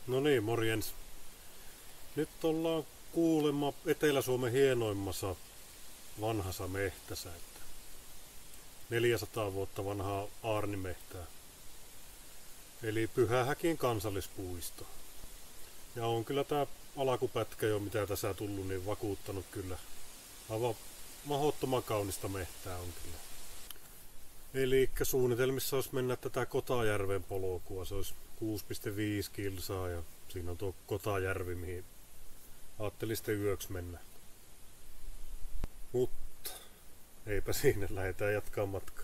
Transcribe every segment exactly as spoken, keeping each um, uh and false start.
No niin, morjens. Nyt ollaan kuulemma Etelä-Suomen hienoimmassa vanhassa mehtässä. Että neljäsataa vuotta vanhaa aarnimehtää. Eli Pyhähäkin kansallispuisto. Ja on kyllä tää alkupätkä jo, mitä tässä tullut, niin vakuuttanut kyllä. Aivan mahdottoman kaunista mehtää on kyllä. Eli suunnitelmissa olisi mennä tätä Kotajärven polkua. Se olisi kuusi pilkku viisi kilsaa ja siinä on tuo Kotajärvi, mihin ajattelin sitten yöksi mennä. Mutta eipä siinä, lähdetään jatkaa matkaa.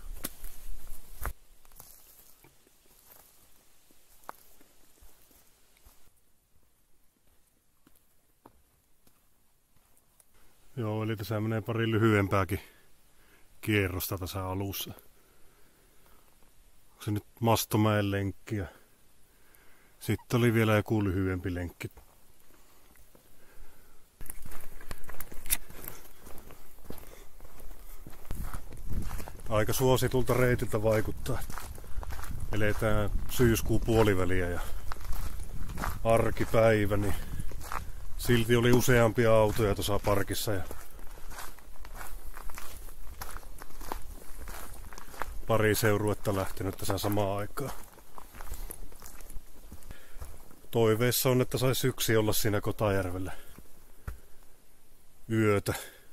Joo, eli tässä menee pari lyhyempääkin kierrosta tässä alussa. Se nyt Mastomäen lenkki ja sitten oli vielä joku lyhyempi lenkki. Aika suositulta reitiltä vaikuttaa. Eletään syyskuun puoliväliä ja arkipäivä, niin silti oli useampia autoja tuossa parkissa ja pari seuruetta lähtenyt tässä samaan aikaan. Toiveessa on, että sais yksi olla siinä Kotajärvellä yötä.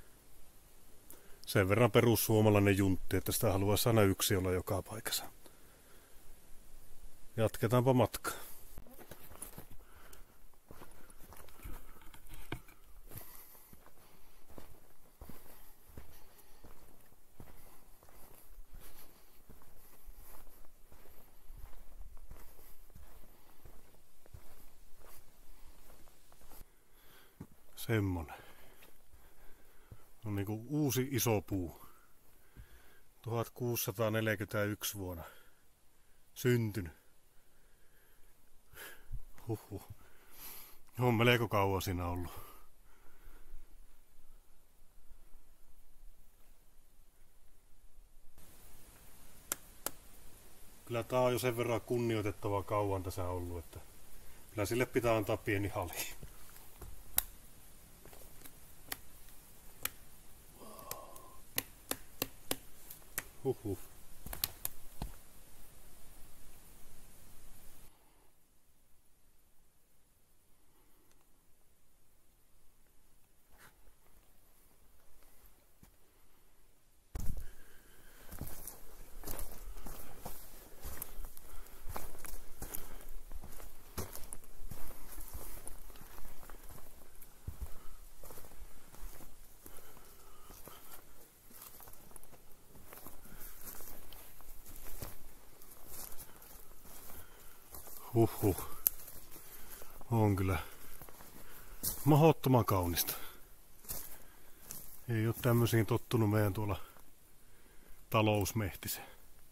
Sen verran perussuomalainen juntti, että sitä haluaisi aina yksi olla joka paikassa. Jatketaanpa matkaa. Semmonen. On niinku uusi iso puu. tuhatkuusisataaneljäkymmentäyksi vuonna syntynyt. Huhhuh. On melko kauan siinä ollut. Kyllä tää on jo sen verran kunnioitettava kauan tässä ollut, että kyllä sille pitää antaa pieni hali. Huhhuh. Huhhuh. On kyllä mahdottoman kaunista. Ei ole tämmöisiin tottunut meidän tuolla talousmehtiseen.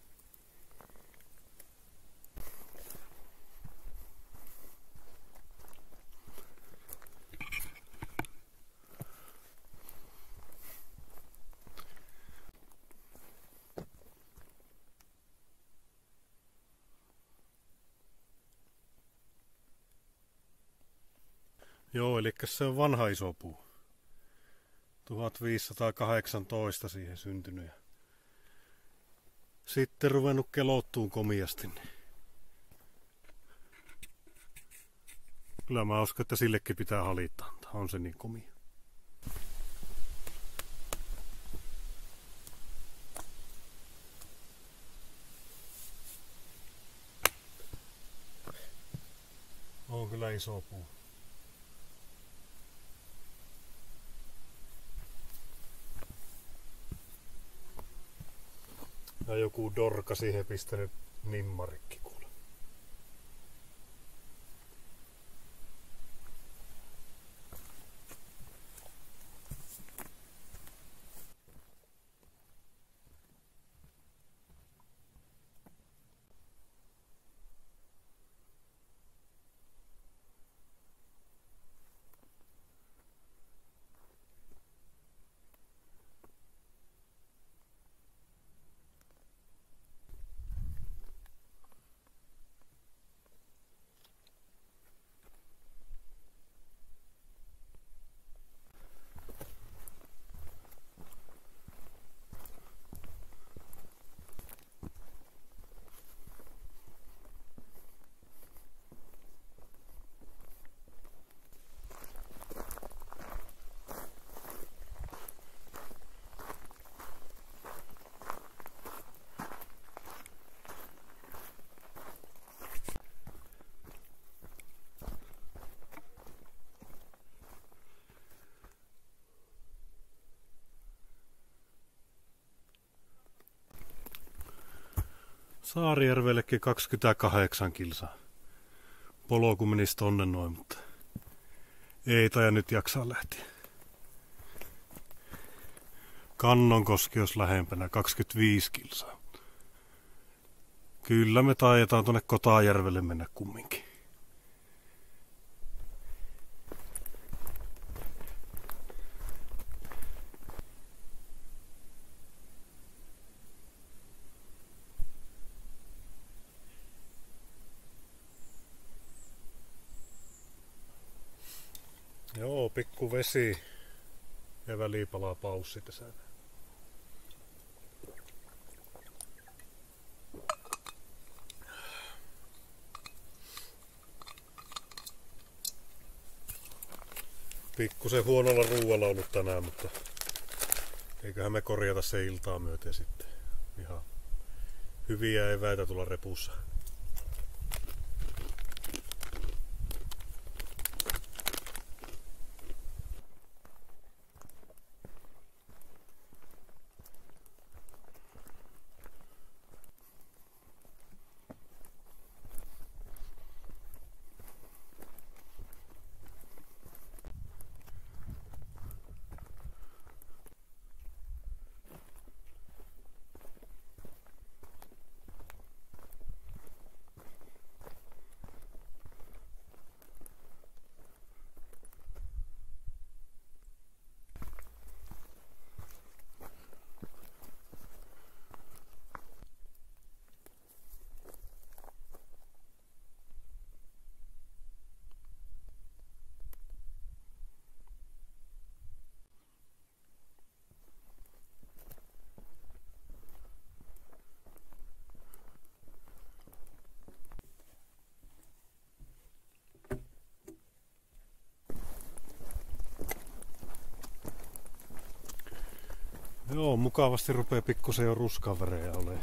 Joo, eli se on vanha iso puu. tuhatviisisataakahdeksantoista siihen syntynyt. Ja sitten ruvennut kelottuun komiasti. Niin kyllä mä uskon, että sillekin pitää halita antaa. On se niin komia. On kyllä iso puu. Ja joku dorka siihen pistänyt nimmarikki kuule. Saarijärvellekin kaksikymmentäkahdeksan kilsaa. Polku menisi tonne noin, mutta ei taida nyt jaksaa lähteä. Kannonkoski olisi lähempänä kaksikymmentäviisi kilsaa. Kyllä me taidetaan tuonne Kotajärvelle mennä kumminkin. Joo, pikku vesi ja väliin palaa paussi tässä. Pikkusen huonolla ruualla ollut tänään, mutta eiköhän me korjata se iltaa myöten sitten. Ihan hyviä eväitä tulla repussa. Joo, mukavasti rupeaa pikkusen jo ruskavärejä olemaan.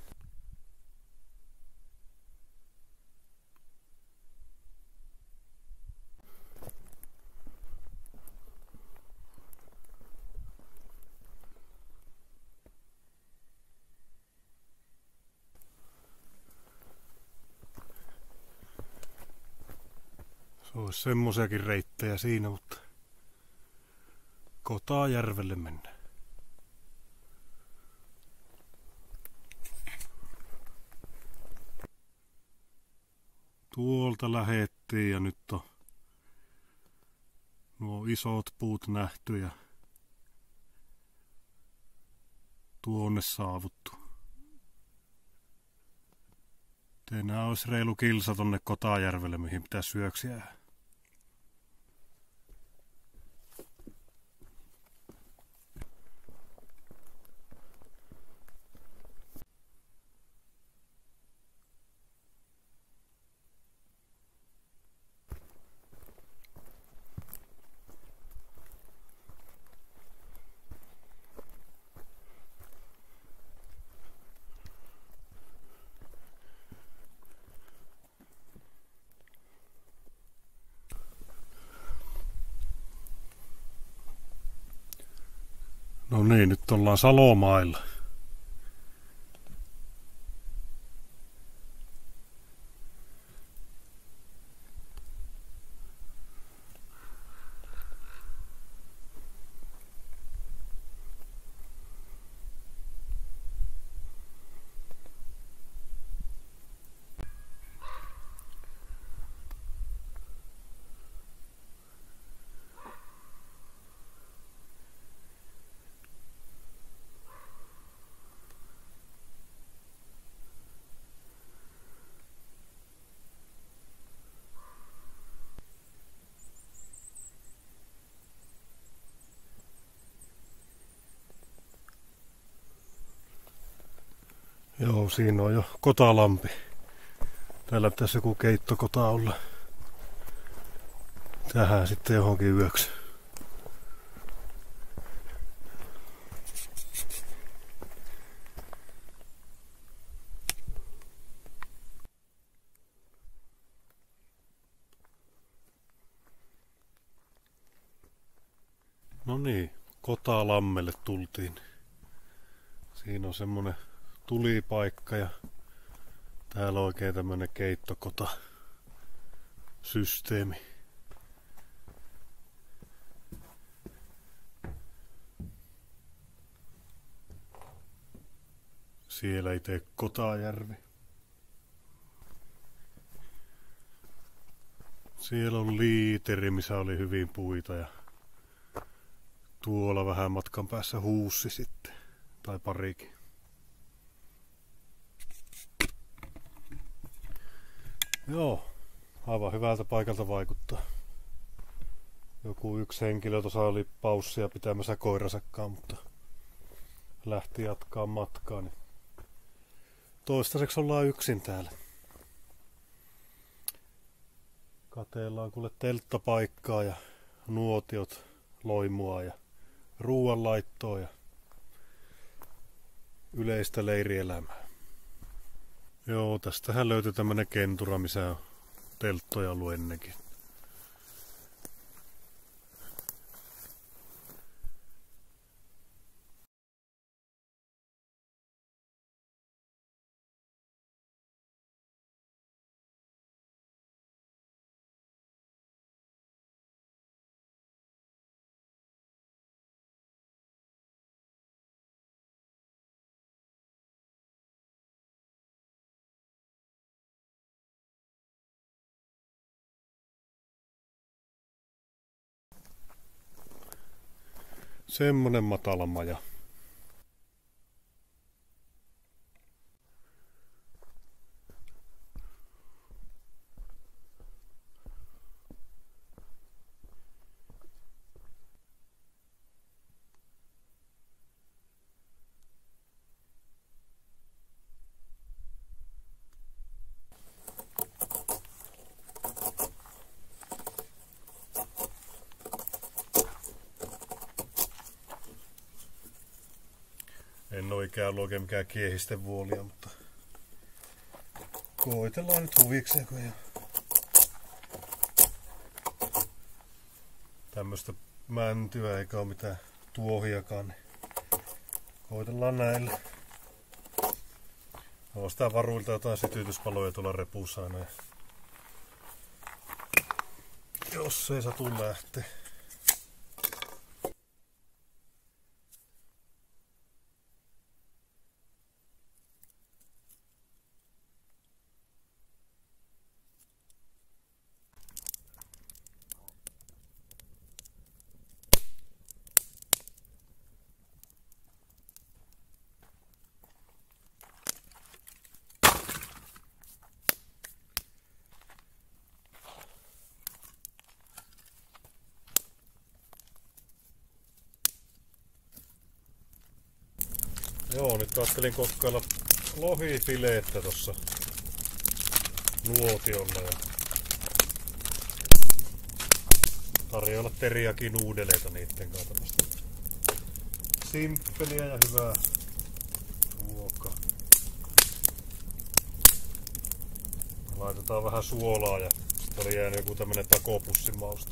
Se olisi semmosiakin reittejä siinä, mutta Kotajärvelle mennään. Tuolta lähettiin ja nyt on nuo isot puut nähty ja tuonne saavuttu. Enää olisi reilu kilsa tonne Kotajärvelle, mihin pitää syöksiä. No niin, nyt ollaan Salomailla. Joo, siinä on jo Kotalampi. Täällä pitäisi joku keittokota olla. Tähän sitten johonkin yöksi. No niin, Kotalammelle tultiin. Siinä on semmonen tulipaikka ja Täällä on oikein tämmönen keittokota systeemi. Siellä itse Kotajärvi. Siellä on liiteri, missä oli hyvin puita ja tuolla vähän matkan päässä huussi sitten. Tai parikin. Joo, aivan hyvältä paikalta vaikuttaa. Joku yksi henkilö tuossa oli paussia pitämässä koirasakkaan, mutta lähti jatkaa matkaa. Niin toistaiseksi ollaan yksin täällä. Katellaan kuule telttapaikkaa ja nuotiot, loimua ja ruoanlaittoa ja yleistä leirielämää. Joo, tästähän löytyy tämmönen kentura, missä on telttoja ollut ennenkin. Semmonen matala maja. En oo ikään ollut oikein mikään kiehisten vuolia, mutta koitellaan nyt huvikseen, kun ei tämmöstä mäntyä eikä oo mitään tuohiakaan, niin koitellaan näillä. Ostaa varuilta jotain sytytyspaloja tuolla repussa aina. Jos ei satu lähteä. Joo, nyt ajattelin kokkailla lohifileettä tossa nuotiolla ja tarjoilla teriakin nuudeleita niitten kanssa. Tämmöstä simppeliä ja hyvää ruokaa. Laitetaan vähän suolaa ja sitten oli jäänyt joku tämmönen takopussin mauste.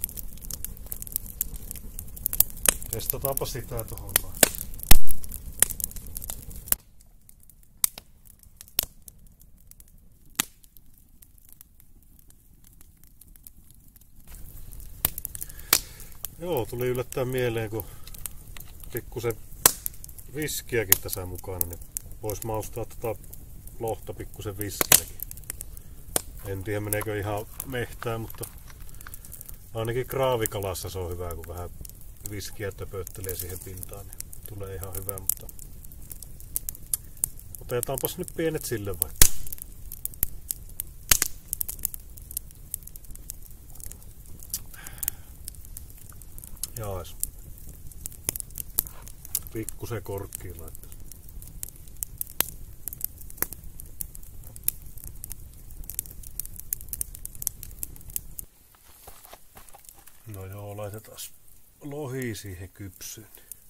Testataanpa sitä tohon noin. Joo, tuli yllättäen mieleen, kun pikkusen viskiäkin tässä mukana, niin vois maustaa tota lohta pikkusen viskilläkin. En tiedä meneekö ihan mehtään, mutta ainakin kraavikalassa se on hyvä, kun vähän viskiä töpöttelee siihen pintaan, niin tulee ihan hyvä, mutta otetaanpas nyt pienet sille vaikka. Jaas. Pikkusen korkkiin laittaa. No joo, laitetaan lohi siihen kypsyyn.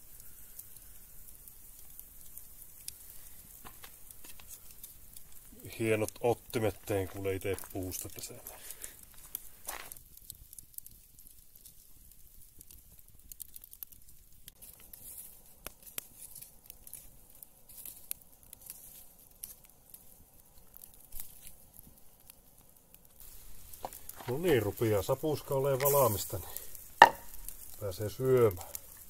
Hienot ottimet tein kuule ite puusta tässä. No niin, rupeaa sapuska olemaan valmista, niin pääsee syömään.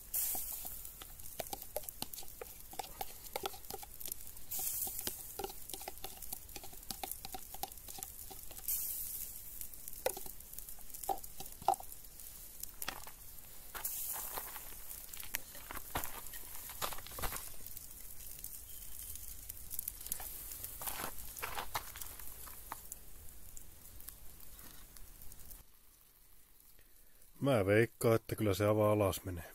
Mä veikkaan, että kyllä se avaa alas menee.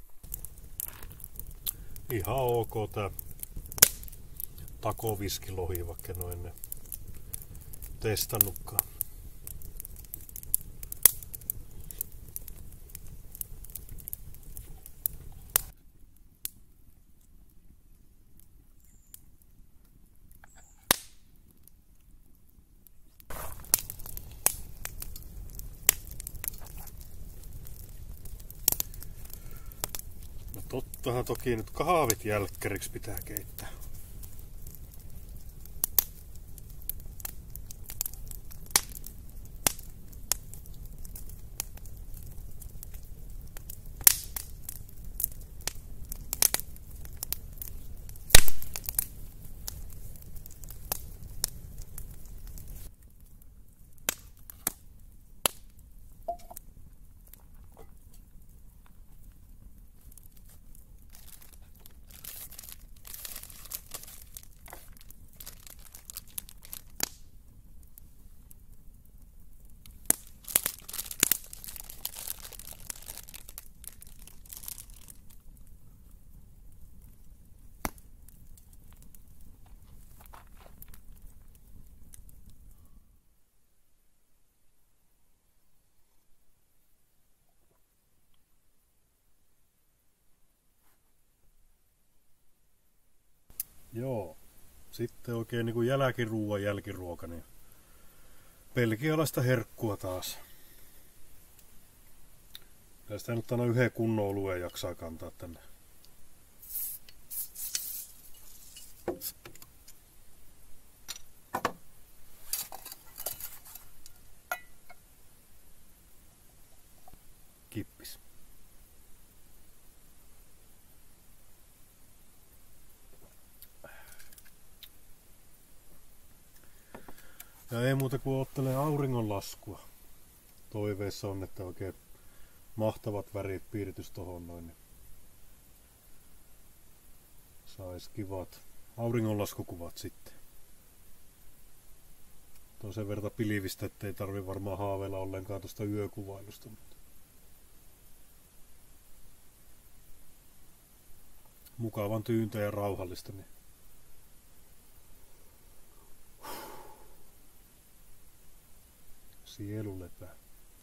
Ihan ok tää takoviskilohi, vaikka en oo ennen testannutkaan. Tottahan toki nyt kahvit jälkkäriksi pitää keittää. Joo. Sitten oikein niin kuin jälkiruuan jälkiruoka, niin belgialaista herkkua taas. Ja sitä nyt aina yhden kunnon olueen jaksaa kantaa tänne. Kippis. Ja ei muuta kuin ottelee auringonlaskua. Toiveessa on, että oikein mahtavat värit piiritys tohon noin. Niin sais kivat auringonlaskukuvat sitten. Tuo sen verran pilvistä, ettei tarvi varmaan haaveilla ollenkaan tuosta yökuvailusta. Mukavan tyyntä ja rauhallista. Niin sielu lepää.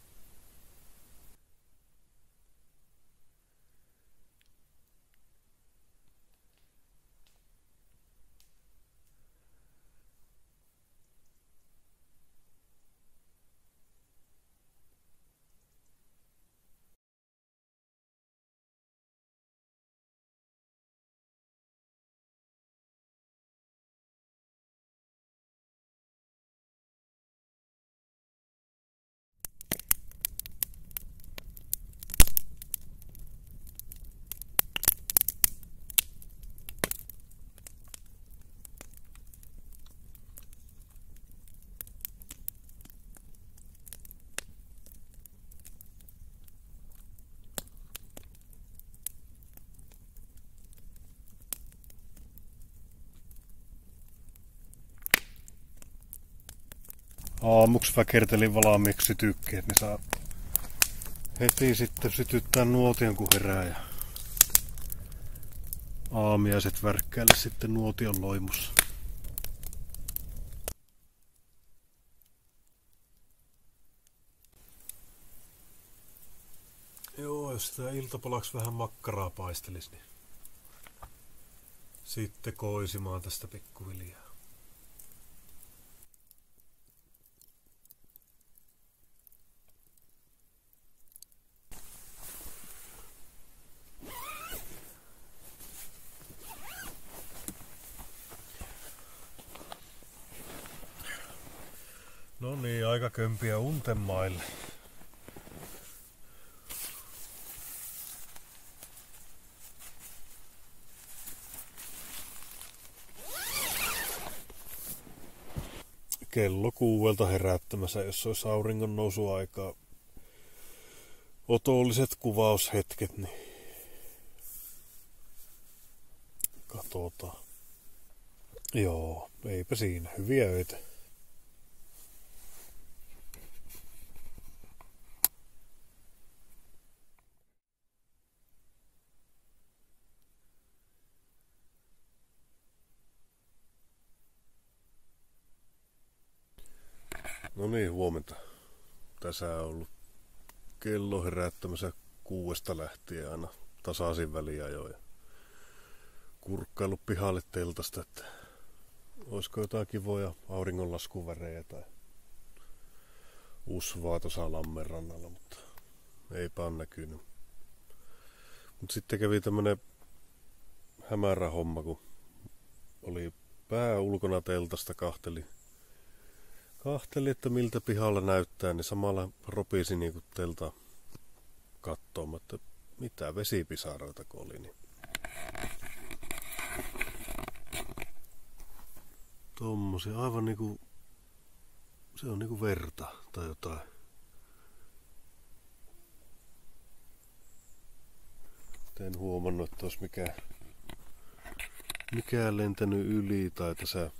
Aamuksi väkertelin valmiiksi sytykkeet, niin saa heti sitten sytyttää nuotion kun herää ja aamiaiset värkkäille sitten nuotion loimussa. Joo, jos sitä iltapalaksi vähän makkaraa paistelis, niin sitten koisimaan tästä pikkuhiljaa. No niin, aika kömpiä untemaille. Kello kuuelta herättämässä, jos olisi auringon nousuaikaa. Otolliset kuvaushetket, niin katsotaan. Joo, eipä siinä. Hyviä öitä. No niin, huomenta. Tässä on ollut kello herättämässä kuudesta lähtien aina tasaisin väliajoin. Kurkkailu pihalle teltasta, että olisiko jotain kivoja auringonlaskuvärejä tai usvaa tuossa lammen rannalla, mutta eipä ole näkynyt. Mutta sitten kävi tämmönen hämärä homma, kun oli pää ulkona teltasta, kahteli, kahteli, että miltä pihalla näyttää, niin samalla ropisi niinku telta kattoon, että mitä vesipisaroita kun oli. Niin tommosia, aivan niinku, se on niinku verta tai jotain. En huomannut, että olisi mikään, mikään lentänyt yli tai tässä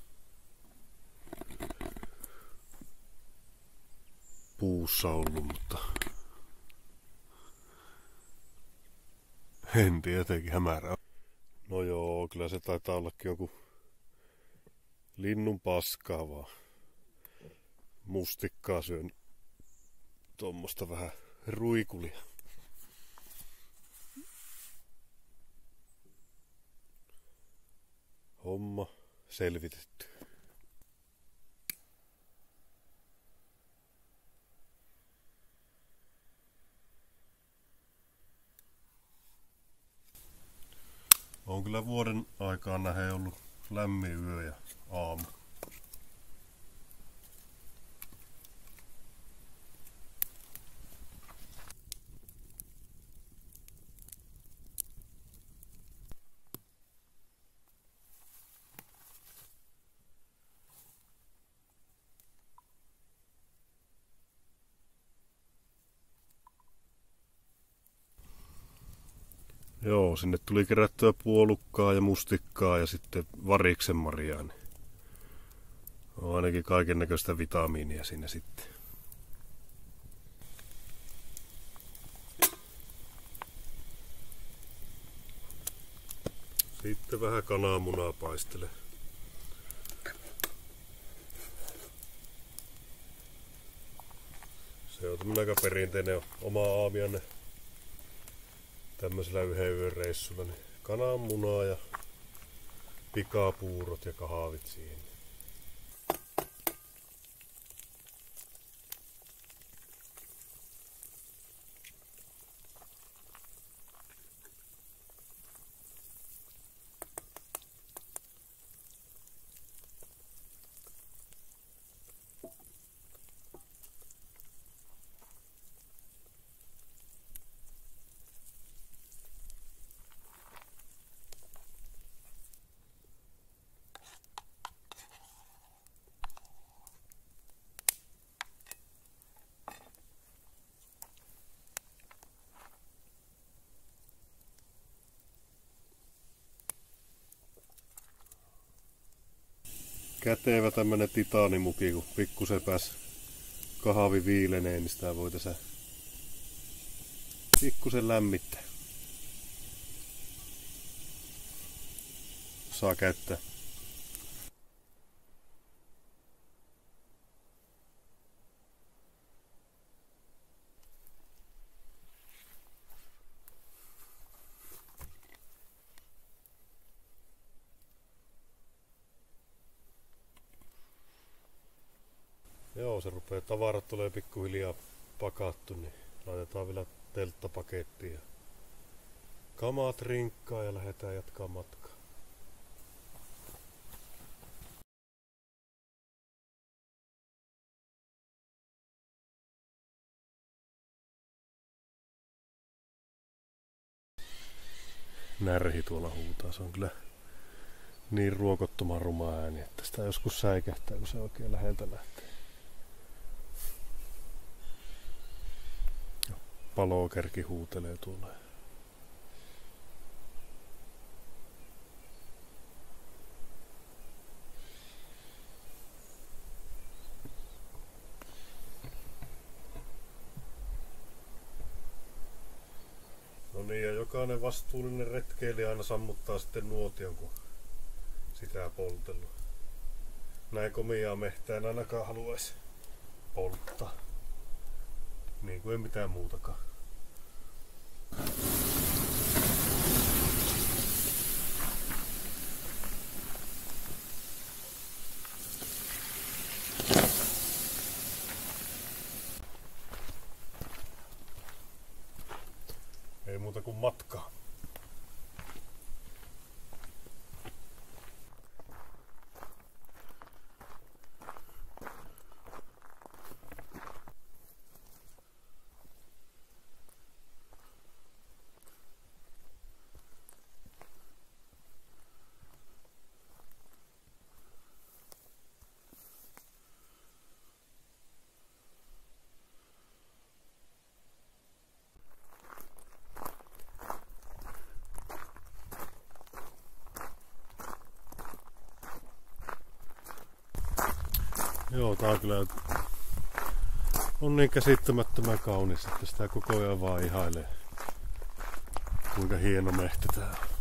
puussa ollut, mutta en tiedä, jotenkin hämärää. No joo, kyllä se taitaa ollakin joku linnun paskaa vaan. Mustikkaa syön tuommoista vähän ruikulia. Homma selvitetty. On kyllä vuoden aikaan nähden ollut lämmin yö ja aamu. Joo, sinne tuli kerättyä puolukkaa ja mustikkaa ja sitten variksen marjaa. Niin on ainakin kaiken näköistä vitamiinia siinä sitten. Sitten vähän kananmunaa paistele. Se on tämmönen aika perinteinen oma aamiainen. Tämmöisellä yhden yön reissulla, niin kananmunaa ja pikapuurot ja kahvit siihen. Kätevä tämmönen titaanimuki, kun pikkusen pääs kahvi viilenee, niin sitä voi tässä pikkusen lämmittää. Saa käyttää. Joo, se rupeaa, tavarat tulee pikkuhiljaa pakattu, niin laitetaan vielä telttapakettiin ja kamat rinkkaan ja lähdetään jatkaa matkaa. närhi tuolla huutaa. Se on kyllä niin ruokottoman ruma ääni, että sitä joskus säikähtää, kun se oikein läheltä lähtee. Palokerki huutelee tuolla. No niin, ja jokainen vastuullinen retkeilijä aina sammuttaa sitten nuotion, kun sitä poltellut. Näin komiaa mehtää en ainakaan haluaisi polttaa. Niin kuin ei mitään muutakaan. Ei muuta kuin matkaa. Joo, tää on kyllä on niin käsittämättömän kaunis, että sitä koko ajan vaan ihailee, kuinka hieno mehtä tää on.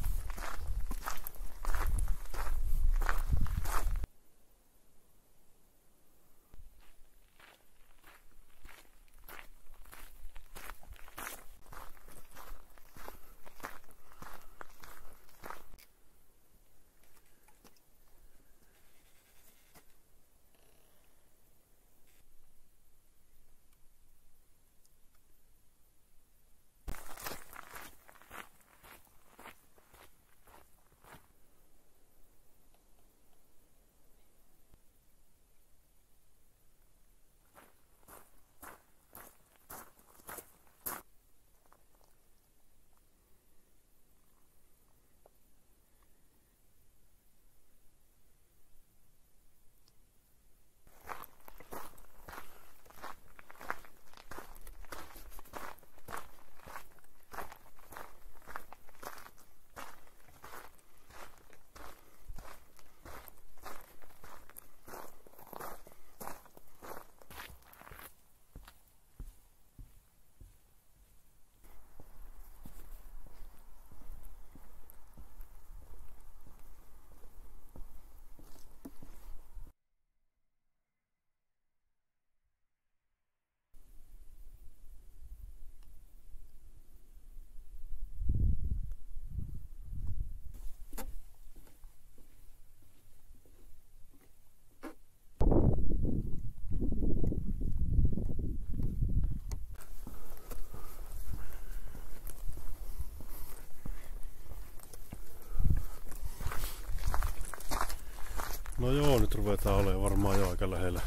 No joo, nyt ruvetaan olemaan varmaan jo aika lähellä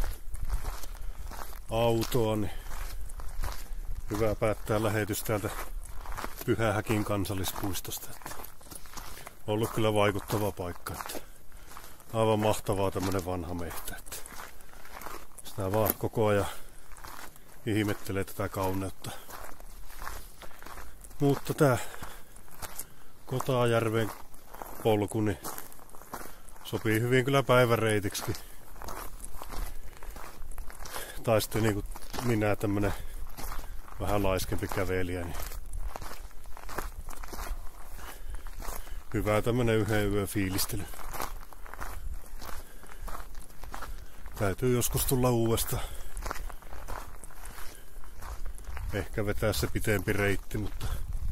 autoa, niin hyvä päättää lähetys täältä Pyhähäkin kansallispuistosta. Että on ollut kyllä vaikuttava paikka. Että aivan mahtavaa tämmönen vanha mehtä. Että sitä vaan koko ajan ihmettelee tätä kauneutta. Mutta tää Kotajärven polku niin sopii hyvin kyllä päiväreitiksikin. Tai sitten niin kuin minä tämmönen vähän laiskempi kävelijä, niin hyvä tämmönen yhden yön fiilistely. Täytyy joskus tulla uudestaan. Ehkä vetää se pitempi reitti, mutta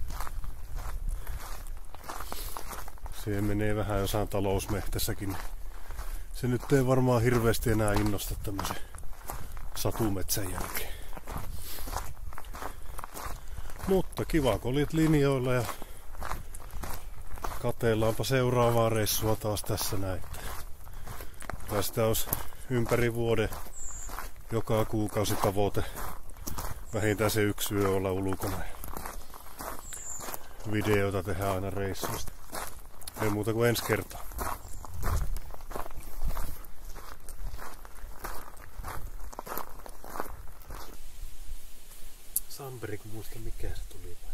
siihen menee vähän jossain talousmehtässäkin. Se nyt ei varmaan hirveästi enää innosta tämmösen satumetsän jälkeen. Mutta kiva, kun olit linjoilla ja katsellaanpa seuraavaa reissua taas tässä näin. Tästä olisi ympäri vuoden joka kuukausi tavoite vähintään se yksi yö olla ulkona. videota tehdään aina reissuista. Ei muuta kuin ensi kertaa. Samperi, kun muista mikä se tulipaikka.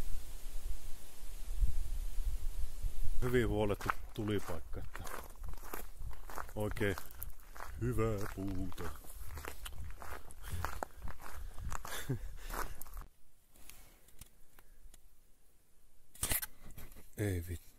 Hyvin huolettu tulipaikka, että oikein hyvää puuta. Ei vittu.